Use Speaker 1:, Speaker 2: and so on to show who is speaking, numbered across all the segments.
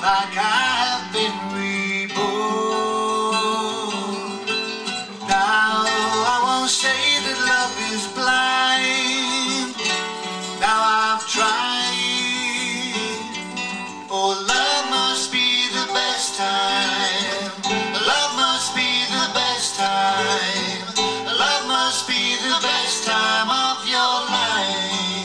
Speaker 1: like I have been reborn. Now I won't say that love is blind. Now I've tried. Oh, love must be the best time. Love must be the best time. Love must be the best time of your life.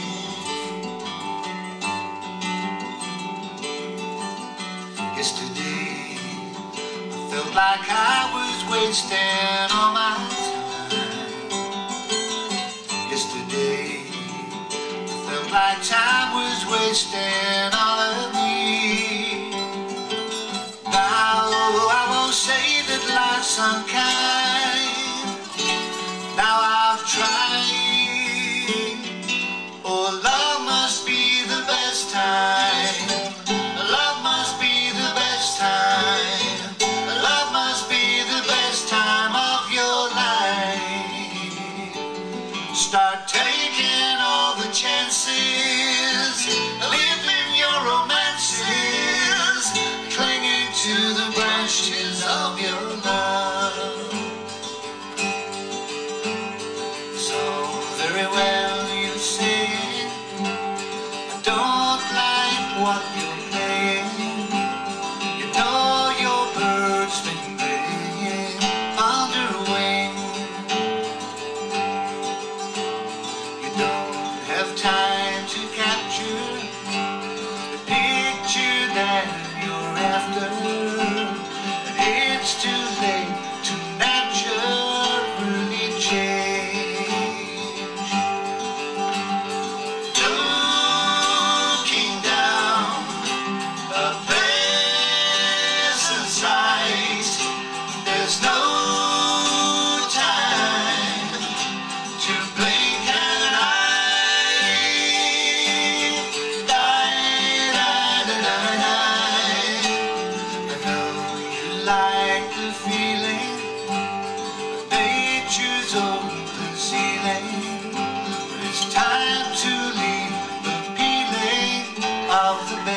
Speaker 1: Yesterday, I felt like I was wasting all my time. Yesterday, I felt like time was wasting all of me. Now I won't say that life's unkind. Now I've tried. Oh, love must be the best time. Love must be the best time. Love must be the best time of your life. Start taking all the chances, living your romances, clinging to the branches of your love. So very well you say, I don't like what you're playing. You know your bird's been graying under a wing. You don't have time to capture the picture that you're after, and it's too late to naturally change. Looking down a pleasant sight, there's no time to blink an eye. Die, die, die, die, die. I know you like the feeling of nature's open ceiling, but it's time to leave the peeling of the